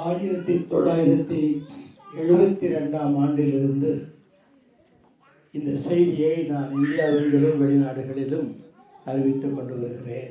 1972ஆம் ஆண்டிலிருந்து இந்த செய்தியை நான் இந்தியாவிலும் வெளிநாடுகளிலும் அறிவித்துக் கொண்டு வருகிறேன்.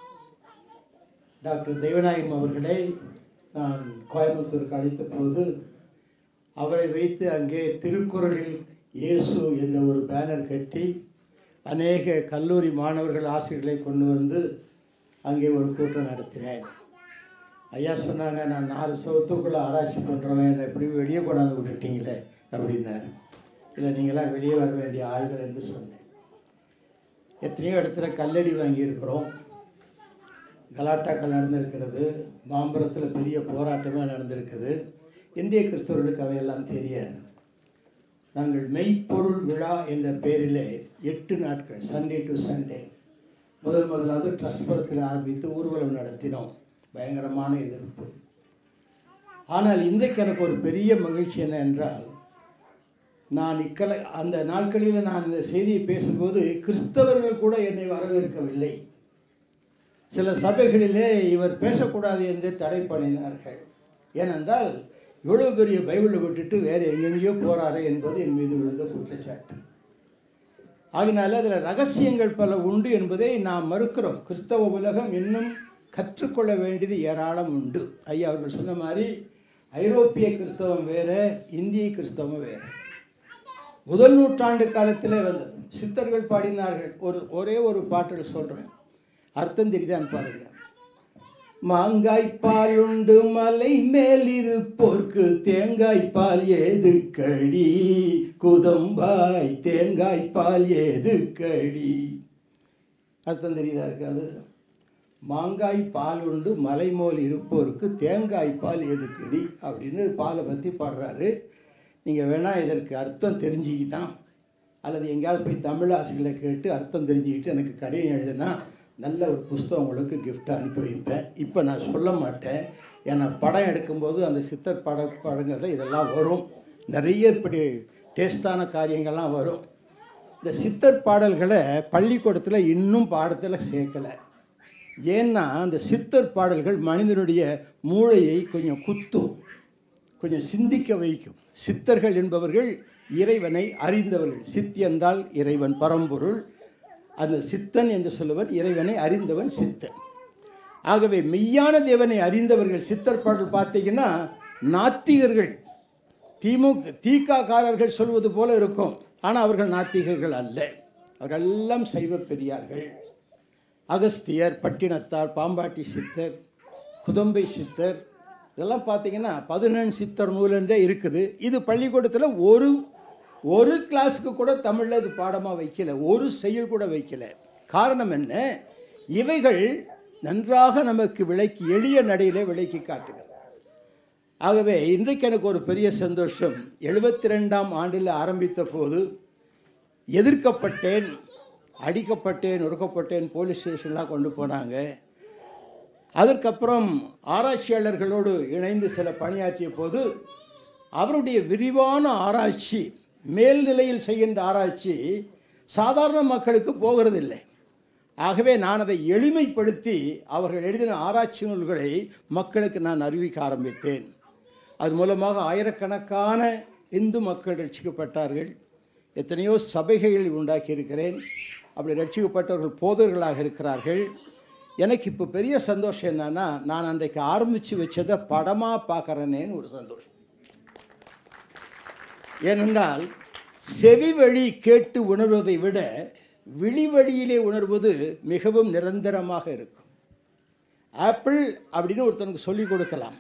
டாக்டர் தெய்வநாயகம் அவர்களை நான் கோயம்புத்தூருக்கு அழைத்த போது அவரை வைத்து அங்கே திருக்குறளில் இயேசு என்ற ஒரு பேனர் கட்டி அநேக கல்லூரி மாணவர்கள் ஆசிரியர்களை கொண்டு வந்து அங்கே ஒரு கூட்டம் நடத்தினேன். ஐயா சொன்னாங்க, நான் 4 சவத்துக்குள்ளே ஆராய்ச்சி பண்ணுறவன், என்னை எப்படி வெளியே கொண்டாந்து விட்டுட்டீங்களே அப்படின்னாரு. இல்லை, நீங்களாம் வெளியே வர வேண்டிய ஆள்கள் என்று சொன்னேன். எத்தனையோ இடத்துல கல்லடி வாங்கியிருக்கிறோம், கலாட்டாக்கள் நடந்திருக்கிறது, மாம்பரத்தில் பெரிய போராட்டமே நடந்திருக்குது. இந்திய கிறிஸ்தவர்களுக்கு அவையெல்லாம் தெரியாது. நாங்கள் மெய்ப்பொருள் விழா என்ற பெயரிலே 8 நாட்கள் சண்டே டு சண்டே முதலாவது ட்ரஸ்ட்புரத்தில் ஆரம்பித்து ஊர்வலம் நடத்தினோம். பயங்கரமான எதிர்ப்பு. ஆனால் இன்றைக்கு எனக்கு ஒரு பெரிய மகிழ்ச்சி என்ன என்றால், நான் அந்த நாட்களில் நான் இந்த செய்தியை பேசும்போது கிறிஸ்தவர்கள் கூட என்னை வரவேற்கவில்லை. சில சபைகளிலே இவர் பேசக்கூடாது என்று தடை பண்ணினார்கள். ஏனென்றால் இவ்வளோ பெரிய பைபிளை விட்டுட்டு வேறு எங்கெங்கேயோ போகிறாரு என்பது என் மீது விழுந்த குற்றச்சாட்டு. ஆகினால அதில் ரகசியங்கள் பல உண்டு என்பதை நாம் மறுக்கிறோம். கிறிஸ்தவ உலகம் இன்னும் கற்றுக்கொள்ள வேண்டியது ஏராளம் உண்டு. ஐயா அவர்கள் சொன்ன மாதிரி ஐரோப்பிய கிறிஸ்தவம் வேறு, இந்திய கிறிஸ்தவம் வேறு. முதல் நூற்றாண்டு காலத்திலே வந்தது. சித்தர்கள் பாடினார்கள். ஒரே ஒரு பாட்டில் சொல்கிறேன், அர்த்தம் தெரியுதான் பாருங்க. மாங்காய்ப்பால் உண்டு மலை மேல் இருப்போர்க்கு தேங்காய்ப்பால் ஏது கடி, குதம்பாய் தேங்காய்ப்பால் ஏது கடி. அர்த்தம் தெரியுதா இருக்காது? மாங்காய் பால் உண்டு மலை மேல் இருப்போருக்கு தேங்காய்ப்பால் ஏது கடி அப்படின்னு பாலை பற்றி பாடுறாரு. நீங்கள் வேணால் இதற்கு அர்த்தம் தெரிஞ்சுக்கிட்டான் அல்லது எங்கேயாவது போய் தமிழ் ஆசிரியர்களை கேட்டு அர்த்தம் தெரிஞ்சுக்கிட்டு எனக்கு கடிதம் எழுதுனா நல்ல ஒரு புஸ்தகம் உங்களுக்கு கிஃப்டாக அனுப்பி வைப்பேன். இப்போ நான் சொல்ல மாட்டேன், ஏன்னா படம் எடுக்கும்போது அந்த சித்தர் படங்கள் இதெல்லாம் வரும். நிறைய இப்படி டேஸ்டான காரியங்கள்லாம் வரும். இந்த சித்தர் பாடல்களை பள்ளிக்கூடத்தில் இன்னும் பாடத்தில் சேர்க்கலை. ஏன்னா அந்த சித்தர் பாடல்கள் மனிதனுடைய மூளையை கொஞ்சம் குத்தும், கொஞ்சம் சிந்திக்க வைக்கும். சித்தர்கள் என்பவர்கள் இறைவனை அறிந்தவர்கள். சித் என்றால் இறைவன், பரம்பொருள். அந்த சித்தன் என்று சொல்லுவர் இறைவனை அறிந்தவன் சித்தன். ஆகவே மெய்யான தேவனை அறிந்தவர்கள் சித்தர் பாடல் பார்த்தீங்கன்னா நாத்திகர்கள், தீக்காக்காரர்கள் சொல்வது போல இருக்கும். ஆனால் அவர்கள் நாத்திகர்கள் அல்ல, அவர்கள் எல்லாம் சைவ பெரியார்கள். அகஸ்தியர், பட்டினத்தார், பாம்பாட்டி சித்தர், குதம்பை சித்தர், இதெல்லாம் பார்த்தீங்கன்னா 14 சித்தர் நூல் என்றே இருக்குது. இது பள்ளிக்கூடத்தில் ஒரு கிளாஸுக்கு கூட தமிழில் இது பாடமாக வைக்கல, ஒரு செயல் கூட வைக்கல. காரணம் என்ன? இவைகள் நன்றாக நமக்கு விளக்கி, எளிய நடையிலே விளக்கி காட்டுகிறது. ஆகவே இன்றைக்கு எனக்கு ஒரு பெரிய சந்தோஷம். 72ஆம் ஆண்டில் ஆரம்பித்த போது எதிர்க்கப்பட்டேன், அடிக்கப்பட்டேன், நொறுக்கப்பட்டேன், போலீஸ் ஸ்டேஷன்லாம் கொண்டு போனாங்க. அதற்கப்புறம் ஆராய்ச்சியாளர்களோடு இணைந்து சில பணியாற்றிய போது அவருடைய விரிவான ஆராய்ச்சி, மேல்நிலையில் செய்கின்ற ஆராய்ச்சி சாதாரண மக்களுக்கு போகிறதில்லை. ஆகவே நான் அதை எளிமைப்படுத்தி அவர்கள் எழுதின ஆராய்ச்சி நூல்களை மக்களுக்கு நான் அறிவிக்க ஆரம்பித்தேன். அது மூலமாக ஆயிரக்கணக்கான இந்து மக்கள் ரட்சிக்கப்பட்டார்கள். எத்தனையோ சபைகளை உண்டாக்கியிருக்கிறேன். அப்படி ரட்சிக்கப்பட்டவர்கள் போதர்களாக இருக்கிறார்கள். எனக்கு இப்போ பெரிய சந்தோஷம் என்னன்னா, நான் அன்றைக்கு ஆரம்பித்து வச்சதை படமாக பார்க்குறேனேன்னு ஒரு சந்தோஷம். ஏனென்றால் செவி வழி கேட்டு உணர்வதை விட விழி வழியிலே உணர்வது மிகவும் நிரந்தரமாக இருக்கும். ஆப்பிள் அப்படின்னு ஒருத்தனுக்கு சொல்லிக் கொடுக்கலாம்.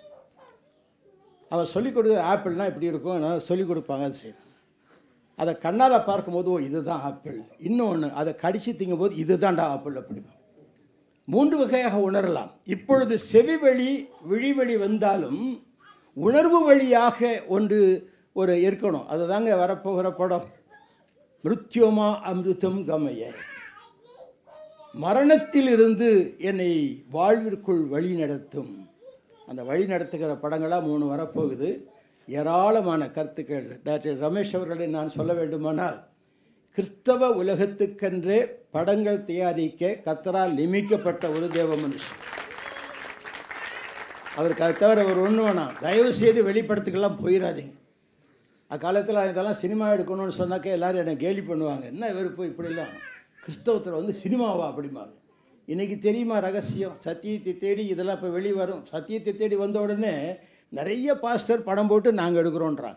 அவன் சொல்லிக் கொடுக்குறது ஆப்பிள்னால் இப்படி இருக்கும், சொல்லிக் கொடுப்பாங்க. அது சரி, அதை கண்ணால் பார்க்கும்போது ஓ இதுதான் ஆப்பிள், இன்னொன்று அதை கடிச்சு திங்கும்போது இதுதான்டா ஆப்பிள், அப்படி 3 வகையாக உணரலாம். இப்பொழுது செவி வழி விழி வழி வந்தாலும் உணர்வு வழியாக ஒரு இருக்கணும். அது தாங்க வரப்போகிற படம் மிருத்யோமா அமிர்தம் கமய. மரணத்தில் இருந்து என்னை வாழ்விற்குள் வழி நடத்தும். அந்த வழி நடத்துகிற படங்களாக 3 வரப்போகுது. ஏராளமான கருத்துக்கள். டாக்டர் ரமேஷ் அவர்களை நான் சொல்ல வேண்டுமானால், கிறிஸ்தவ உலகத்துக்கென்றே படங்கள் தயாரிக்க கர்த்தரால் நியமிக்கப்பட்ட ஒரு தேவ மனுஷன். அவருக்கு அதை தவிர ஒரு ஒன்று வேணாம், தயவு செய்து வெளிப்படத்துக்கெல்லாம் போயிடாதீங்க. அக்காலத்தில் இதெல்லாம் சினிமா எடுக்கணும்னு சொன்னாக்கா எல்லோரும் என்னை கேலி பண்ணுவாங்க, என்ன இவர் போய் இப்படிலாம் கிறிஸ்தவத்தில் வந்து சினிமாவா அப்படிம்பாங்க. இன்றைக்கி தெரியுமா ரகசியம், சத்தியத்தை தேடி இதெல்லாம் இப்போ வெளியே வரும். சத்தியத்தை தேடி வந்த உடனே நிறைய பாஸ்டர் படம் போட்டு நாங்கள் எடுக்கிறோன்றாங்க.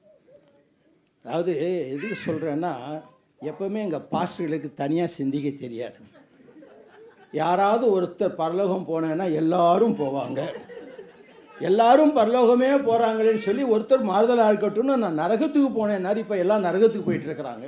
அதாவது எதுக்கு சொல்கிறேன்னா, எப்போவுமே எங்கள் பாஸ்டர்களுக்கு தனியாக சிந்திக்க தெரியாது. யாராவது ஒருத்தர் பரலோகம் போனேன்னா எல்லாரும் போவாங்க, எல்லாரும் பரலோகமே போகிறாங்களேன்னு சொல்லி ஒருத்தர் மாறுதலாக இருக்கட்டும்னு நான் நரகத்துக்கு போனேன்னாரு. இப்போ எல்லாம் நரகத்துக்கு போயிட்டுருக்குறாங்க.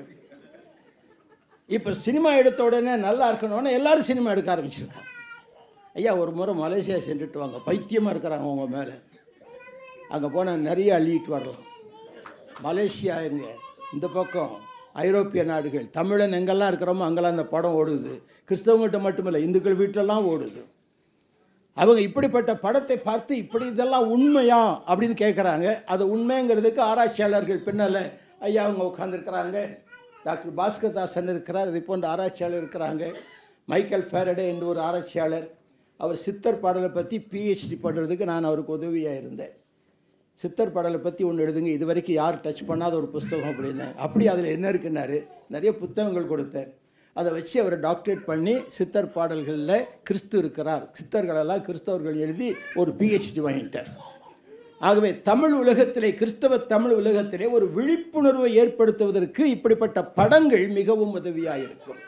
இப்போ சினிமா எடுத்த உடனே நல்லா இருக்கணும்னா எல்லோரும் சினிமா எடுக்க ஆரம்பிச்சிருக்காங்க. ஐயா ஒரு முறை மலேசியா சென்றுட்டு வாங்க, பைத்தியமாக இருக்கிறாங்க உங்கள் மேலே. அங்கே போனால் நிறைய அள்ளிட்டு வரலாம். மலேசியா எங்கே, இந்த பக்கம் ஐரோப்பிய நாடுகள், தமிழன் எங்கெல்லாம் இருக்கிறோமோ அங்கெல்லாம் அந்த படம் ஓடுது. கிறிஸ்தவங்கிட்ட மட்டுமில்லை, இந்துக்கள் வீட்டிலலாம் ஓடுது. அவங்க இப்படிப்பட்ட படத்தை பார்த்து இப்படி இதெல்லாம் உண்மையா அப்படின்னு கேட்குறாங்க. அது உண்மைங்கிறதுக்கு ஆராய்ச்சியாளர்கள் பின்னால் ஐயா அவங்க உட்காந்துருக்கிறாங்க. டாக்டர் பாஸ்கர் தாசன் இருக்கிறார், இதை போன்ற ஆராய்ச்சியாளர் இருக்கிறாங்க. மைக்கேல் ஃபேரடே என்று ஒரு ஆராய்ச்சியாளர், அவர் சித்தர் பாடலை பற்றி பிஹெச்டி பண்ணுறதுக்கு நான் அவருக்கு உதவியாக இருந்தேன். சித்தர் பாடலை பற்றி ஒன்று எழுதுங்க, இது வரைக்கும் யார் டச் பண்ணாத ஒரு புஸ்தகம் அப்படின்னு. அப்படி அதில் என்ன இருக்குன்னாரு, நிறைய புத்தகங்கள் கொடுத்தேன். அதை வச்சு அவர் டாக்டரேட் பண்ணி சித்தர் பாடல்களில் கிறிஸ்து இருக்கிறார், சித்தர்களெல்லாம் கிறிஸ்தவர்கள் எழுதி ஒரு பிஹெச்டி வாங்கிட்டார். ஆகவே தமிழ் உலகத்திலே, கிறிஸ்தவ தமிழ் உலகத்திலே ஒரு விழிப்புணர்வை ஏற்படுத்துவதற்கு இப்படிப்பட்ட படங்கள் மிகவும் உதவியாக இருக்கும்.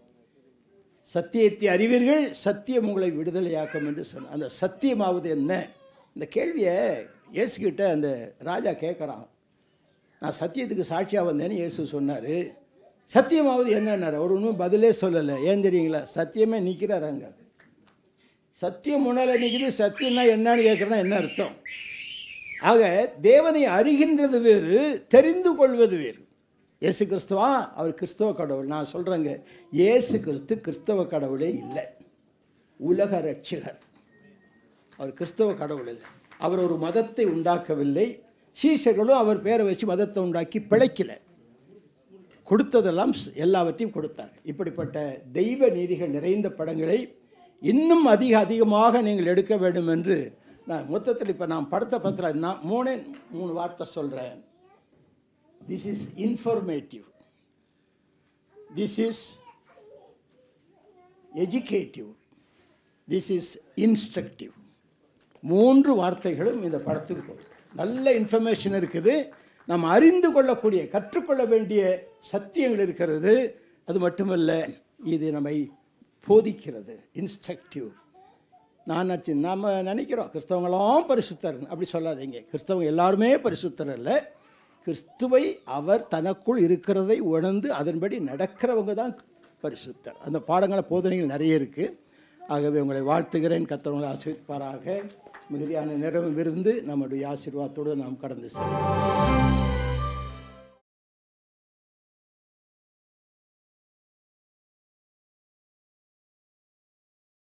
சத்தியத்தை அறிவீர்கள், சத்தியம் உங்களை விடுதலையாக்கும் என்று சொன்ன அந்த சத்தியமாவது என்ன? இந்த கேள்வியை இயேசுகிட்ட அந்த ராஜா கேட்குறான். நான் சத்தியத்துக்கு சாட்சியாக வந்தேன்னு இயேசு சொன்னார். சத்தியமாவது என்னன்னார். அவர் ஒன்றும் பதிலே சொல்லலை. ஏன் தெரியுங்களா? சத்தியமே நிற்கிறார் அங்கே. சத்தியம் முன்னால் நிற்கிது. சத்தியம்னா என்னன்னு கேட்குறேன்னா என்ன அர்த்தம்? ஆக தேவனை அறிகின்றது வேறு, தெரிந்து கொள்வது வேறு. இயேசு கிறிஸ்துவா? அவர் கிறிஸ்தவ கடவுள். நான் சொல்கிறேங்க, இயேசு கிறிஸ்து கிறிஸ்தவ கடவுளே இல்லை, உலக ரட்சகர். அவர் கிறிஸ்தவ கடவுள் இல்லை. அவர் ஒரு மதத்தை உண்டாக்கவில்லை. சீஷர்களும் அவர் பேரை வச்சு மதத்தை உண்டாக்கி பிழைக்கலை. கொடுத்ததெல்லாம் எல்லாவற்றையும் கொடுத்தார். இப்படிப்பட்ட தெய்வ நீதிகள் நிறைந்த படங்களை இன்னும் அதிகமாக நீங்கள் எடுக்க வேண்டும் என்று நான் மொத்தத்தில் இப்போ நான் படத்தை பற்றி நான் மூணு வார்த்தை சொல்கிறேன். This is informative, this is educative, this is instructive. 3 வார்த்தைகளும் இந்த படத்துக்கு போகும். நல்ல இன்ஃபர்மேஷன் இருக்குது, நாம் அறிந்து கொள்ளக்கூடிய கற்றுக்கொள்ள வேண்டிய சத்தியங்கள் இருக்கிறது. அது மட்டுமல்ல, இது நம்மை போதிக்கிறது, இன்ஸ்ட்ரக்டிவ். நாம் நினைக்கிறோம் கிறிஸ்தவங்களாம் பரிசுத்தர், அப்படி சொல்லாதீங்க. கிறிஸ்தவங்க எல்லாருமே பரிசுத்தர் அல்ல. கிறிஸ்துவை அவர் தனக்குள் இருக்கிறதை உணர்ந்து அதன்படி நடக்கிறவங்க தான் பரிசுத்தர். அந்த பாடங்கள போதனைகள் நிறைய இருக்குது. ஆகவே உங்களை வாழ்த்துகிறேன். கர்த்தர் உங்களை ஆசீர்வதிப்பாராக. மிகுதியான நேரம் இருந்து நம்முடைய ஆசீர்வாதத்தோடு நாம் கடந்து செல்வோம்.